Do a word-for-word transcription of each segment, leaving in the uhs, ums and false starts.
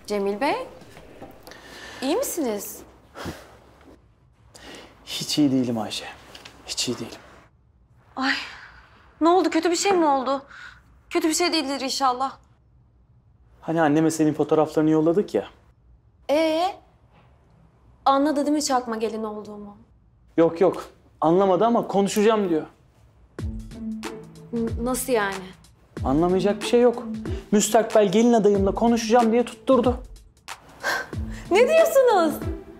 Cemil Bey, iyi misiniz? Hiç iyi değilim Ayşe. Hiç iyi değilim. Ay, ne oldu? Kötü bir şey mi oldu? Kötü bir şey değildir inşallah. Hani anneme senin fotoğraflarını yolladık ya. Ee, anladı değil mi çakma gelin olduğumu? Yok yok, anlamadı ama konuşacağım diyor. N- nasıl yani? Anlamayacak bir şey yok. Müstakbel gelin adayımla konuşacağım diye tutturdu. Ne diyorsunuz?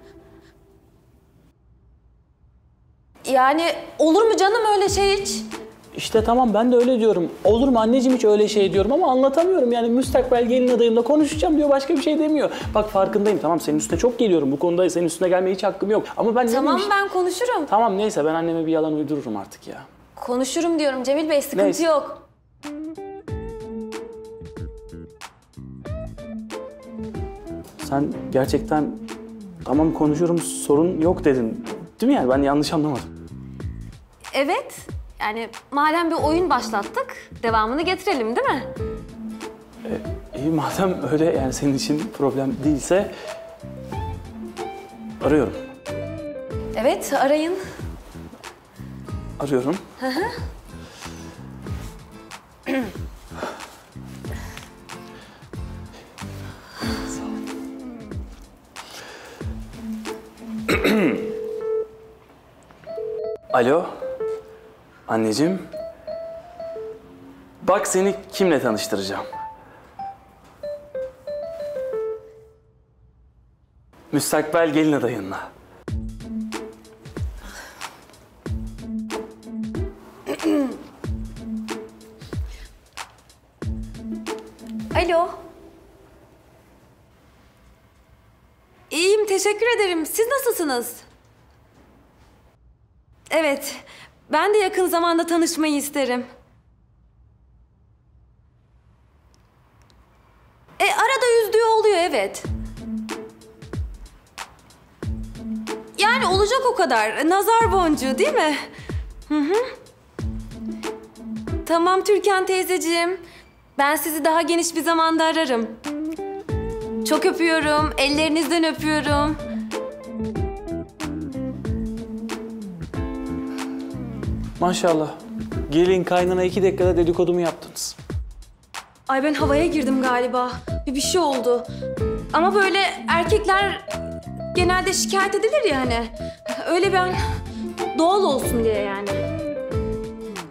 Yani olur mu canım öyle şey hiç? İşte tamam, ben de öyle diyorum. Olur mu anneciğim hiç öyle şey diyorum ama anlatamıyorum. Yani müstakbel gelin adayımla konuşacağım diyor, başka bir şey demiyor. Bak farkındayım, tamam senin üstüne çok geliyorum. Bu konuda senin üstüne gelmeye hiç hakkım yok. Ama ben Tamam dedim, ben konuşurum. Tamam neyse, ben anneme bir yalan uydururum artık ya. Konuşurum diyorum Cemil Bey, sıkıntı Neyse. yok. Sen gerçekten tamam konuşurum, sorun yok dedin. Değil mi yani? Ben yanlış anlamadım. Evet, yani madem bir oyun başlattık, devamını getirelim değil mi? İyi madem öyle, yani senin için problem değilse arıyorum. Evet, arayın. Arıyorum. Hı hı. Alo. Anneciğim. Bak seni kimle tanıştıracağım. Müstakbel gelin adayınla. Alo. İyiyim, teşekkür ederim. Siz nasılsınız? Evet, ben de yakın zamanda tanışmayı isterim. E, arada üzdüğü oluyor, evet. Yani olacak o kadar. Nazar boncuğu değil mi? Hı hı. Tamam Türkan teyzeciğim. Ben sizi daha geniş bir zamanda ararım. Çok öpüyorum. Ellerinizden öpüyorum. Maşallah. Gelin kaynana iki dakikada dedikodumu yaptınız. Ay ben havaya girdim galiba. Bir bir şey oldu. Ama böyle erkekler genelde şikayet edilir ya hani. Öyle ben doğal olsun diye yani.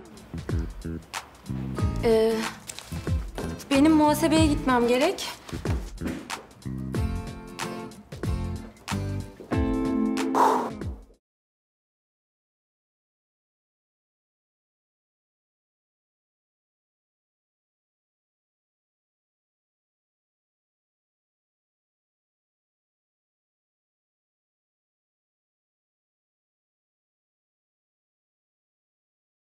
Ee, benim muhasebeye gitmem gerek.